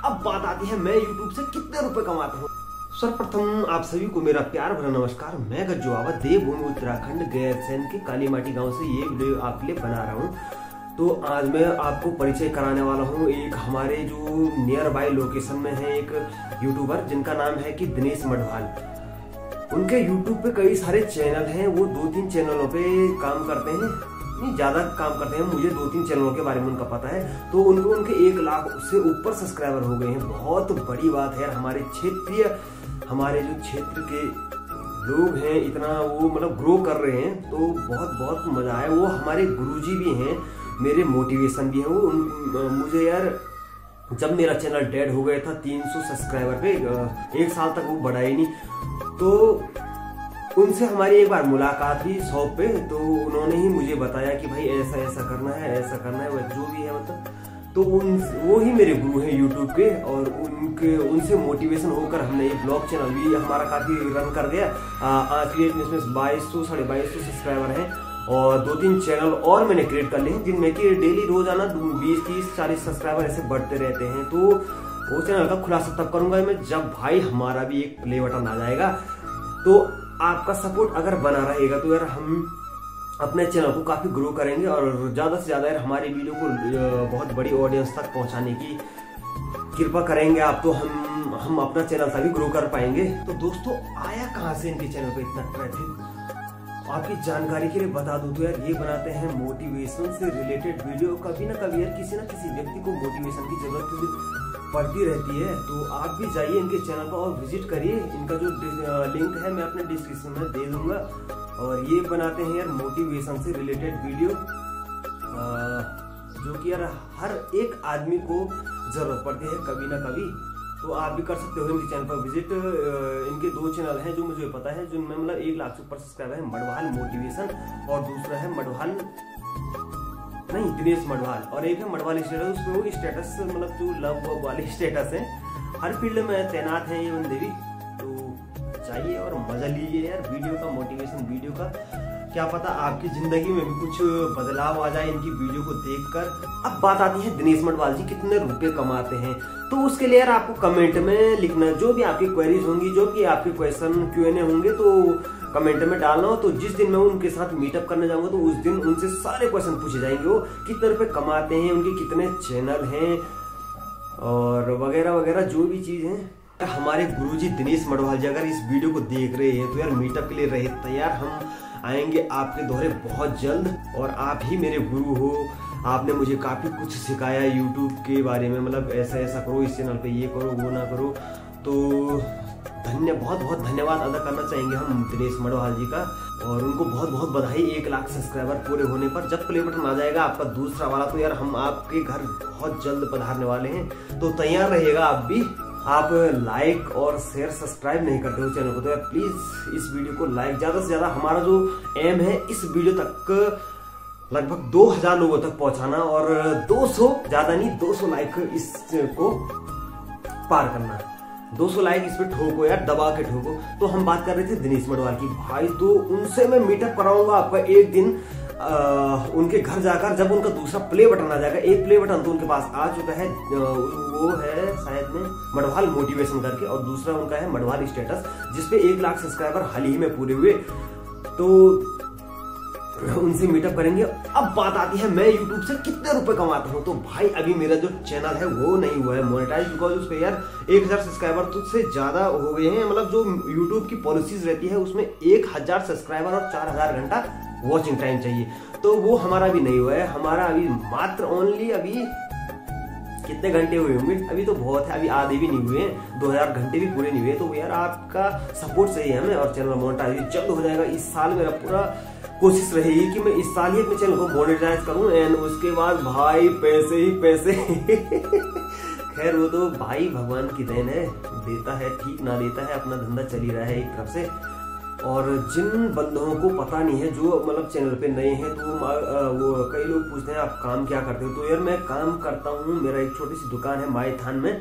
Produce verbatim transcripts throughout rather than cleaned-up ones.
अब बात आती है मैं यूट्यूब से कितने रुपए कमाता हूँ। सर्वप्रथम आप सभी को मेरा प्यार भरा नमस्कार। मैं गज्जू आवा देवभूमि उत्तराखंड गैरसैंण के कालीमाटी गांव से ये वीडियो आपके लिए बना रहा हूँ। तो आज मैं आपको परिचय कराने वाला हूँ एक हमारे जो नियर बाय लोकेशन में है एक यूट्यूबर जिनका नाम है कि दिनेश मडवाल। उनके यूट्यूब पे कई सारे चैनल हैं, वो दो तीन चैनलों पे काम करते हैं, नहीं ज्यादा काम करते हैं, मुझे दो तीन चैनलों के बारे में उनका पता है। तो उनको उनके एक लाख से ऊपर सब्सक्राइबर हो गए हैं। बहुत बड़ी बात है। हमारे क्षेत्रीय हमारे जो क्षेत्र के लोग हैं इतना वो मतलब ग्रो कर रहे हैं, तो बहुत बहुत मजा आया। वो हमारे गुरुजी भी हैं, मेरे मोटिवेशन भी हैं वो। उन, मुझे यार जब मेरा चैनल डेड हो गया था तीन सौ सब्सक्राइबर पे, एक साल तक वो बढ़ा ही नहीं, तो उनसे हमारी एक बार मुलाकात हुई शॉप पे। तो उन्होंने ही मुझे बताया कि भाई ऐसा ऐसा करना है, ऐसा करना है, वह जो भी है मतलब। तो उन वो ही मेरे गुरु हैं यूट्यूब के, और उनके उनसे मोटिवेशन होकर हमने ये ब्लॉग चैनल भी हमारा काफी रन कर गया। आज की डेट में इसमें बाईस सौ साढ़े बाईस सौ सब्सक्राइबर हैं, और दो तीन चैनल और मैंने क्रिएट कर लिए हैं जिनमें कि डेली रोजाना बीस तीस चालीस सब्सक्राइबर ऐसे बढ़ते रहते हैं। तो वो चैनल का खुलासा तब करूंगा मैं जब भाई हमारा भी एक प्ले बटन आ जाएगा। तो आपका सपोर्ट अगर बना रहेगा तो यार हम अपने चैनल को काफी ग्रो करेंगे, और ज्यादा से ज्यादा यार हमारी वीडियो को बहुत बड़ी ऑडियंस तक पहुंचाने की कृपा करेंगे आप, तो हम हम अपना चैनल तभी ग्रो कर पाएंगे। तो दोस्तों आया कहाँ से इनके चैनल पे इतना ट्रैफिक, आपकी जानकारी के लिए बता दूं तो यार ये बनाते हैं मोटिवेशन से रिलेटेड वीडियो। कभी ना कभी यार किसी ना किसी व्यक्ति को मोटिवेशन की जरूरत पड़ती रहती है, तो आप भी जाइए इनके चैनल पर और विजिट करिए। इनका जो लिंक है मैं अपने डिस्क्रिप्शन में दे दूंगा। और ये बनाते हैं यार मोटिवेशन से रिलेटेड वीडियो, जो कि यार हर एक आदमी को जरूरत पड़ती है कभी ना कभी। तो आप भी कर सकते हो इनके चैनल पर विजिट। इनके दो चैनल हैं जो मुझे पता है, जिनमें मतलब एक लाख से ऊपर सब्सक्राइबर है। मडवाल मोटिवेशन और दूसरा है मडवाल नहीं दिनेश मडवाल, और एक है मडवाल स्टेटस। उसमें वो स्टेटस मतलब जो लव वाले स्टेटस है, हर फील्ड में तैनात है ये बंदे भी। तो चाहिए और मजा लीजिए यार वीडियो का, मोटिवेशन वीडियो का। क्या पता आपकी जिंदगी में भी कुछ बदलाव आ जाए इनकी वीडियो को देखकर। अब बात आती है दिनेश मडवाल जी कितने रुपए कमाते हैं। तो उसके लिए यार आपको कमेंट में लिखना, जो भी आपकी क्वेरीज होंगी, जो भी आपके क्वेश्चन क्यू एन ए होंगे, तो कमेंट में डालना हो। तो जिस दिन मैं उनके साथ मीटअप करने जाऊंगा तो उस दिन उनसे सारे क्वेश्चन पूछे जाएंगे। वो कितने रुपए कमाते हैं, उनके कितने चैनल हैं, और वगैरह वगैरह जो भी चीज है। हमारे गुरुजी दिनेश मडवाल जी अगर इस वीडियो को देख रहे हैं तो यार मीटअप के लिए रहे तैयार। हम आएंगे आपके दोहरे बहुत जल्द, और आप ही मेरे गुरु हो। आपने मुझे काफी कुछ सिखाया यूट्यूब के बारे में, मतलब ऐसा ऐसा करो, इस चैनल पे ये करो, वो ना करो। तो धन्य बहुत बहुत धन्यवाद अदा करना चाहेंगे हम दिनेश मडवाल जी का, और उनको बहुत बहुत बधाई एक लाख सब्सक्राइबर पूरे होने पर। जब प्ले बटन आ जाएगा आपका दूसरा वाला, तो यार हम आपके घर बहुत जल्द पधारने वाले हैं। तो तैयार रहिएगा आप भी। आप लाइक और शेयर सब्सक्राइब नहीं करते हो चैनल को, तो यार प्लीज इस वीडियो को लाइक, ज्यादा से ज्यादा हमारा जो एम है इस वीडियो तक लगभग दो हजार लोगों तक पहुंचाना, और दो सौ ज्यादा नहीं दो सौ लाइक इसको पार करना। दो सौ लाइक इस पे ठोको यार, दबा के ठोको। तो हम बात कर रहे थे दिनेश मडवाल की भाई, तो उनसे मैं मीटअप कराऊंगा आपका एक दिन आ, उनके घर जाकर, जब उनका दूसरा प्ले बटन आ जाएगा। एक प्ले बटन तो उनके पास आ चुका है, वो है शायद में मडवाल मोटिवेशन करके, और दूसरा उनका है मडवाल स्टेटस जिसपे एक लाख सब्सक्राइबर हाल ही में पूरे हुए। तो उनसे मीटअप करेंगे। अब बात आती है मैं यूट्यूब से कितने रुपए कमाता हूँ। तो भाई अभी मेरा जो चैनल है वो नहीं हुआ है मोनेटाइज, बिकॉज उस पे यार एक हजार सब्सक्राइबर तो से ज्यादा हो गए हैं। मतलब जो यूट्यूब की पॉलिसीज रहती है उसमें एक हजार सब्सक्राइबर और चार हजार घंटा वॉचिंग टाइम चाहिए, तो वो हमारा भी नहीं हुआ है। हमारा अभी मात्र ओनली अभी कितने घंटे हुए होंगे, अभी तो बहुत है, अभी आधे भी नहीं हुए हैं, दो हजार घंटे भी पूरे नहीं हुए। तो यार आपका सपोर्ट सही है हमें, और चैनल मोनेटाइज जल्द हो जाएगा। इस साल मेरा पूरा कोशिश रहेगी कि मैं इस साल ही अपने चैनल को मोनेटाइज करूं, एंड उसके बाद भाई पैसे ही पैसे। खैर वो तो भाई भगवान की देन है, देता है ठीक, ना देता है अपना धंधा चल ही रहा है एक तरफ से। और जिन बंदों को पता नहीं है, जो मतलब चैनल पे नए हैं, तो वो कई लोग पूछते हैं आप काम क्या करते हो। तो यार मैं काम करता हूँ, मेरा एक छोटी सी दुकान है मायथान में,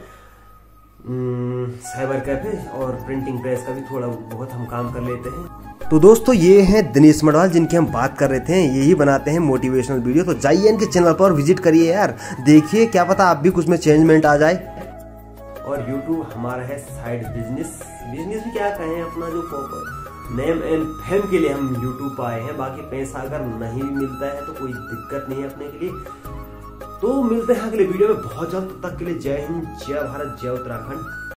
साइबर कैफे, और प्रिंटिंग प्रेस का भी थोड़ा बहुत हम काम कर लेते हैं। तो दोस्तों ये हैं दिनेश मडवाल जिनकी हम बात कर रहे थे, यही बनाते हैं मोटिवेशनल वीडियो। तो जाइए इनके चैनल पर विजिट करिए यार, देखिए क्या पता आप भी कुछ में चेंजमेंट आ जाए। और यूट्यूब हमारा है साइड बिजनेस। बिजनेस भी क्या कहें, अपना जो नेम एंड फेम के लिए हम यूट्यूब आए हैं। बाकी पैसा अगर नहीं मिलता है तो कोई दिक्कत नहीं है अपने के लिए। तो मिलते हैं अगले वीडियो में बहुत जल्द, तब तक के लिए जय हिंद, जय भारत, जय उत्तराखंड।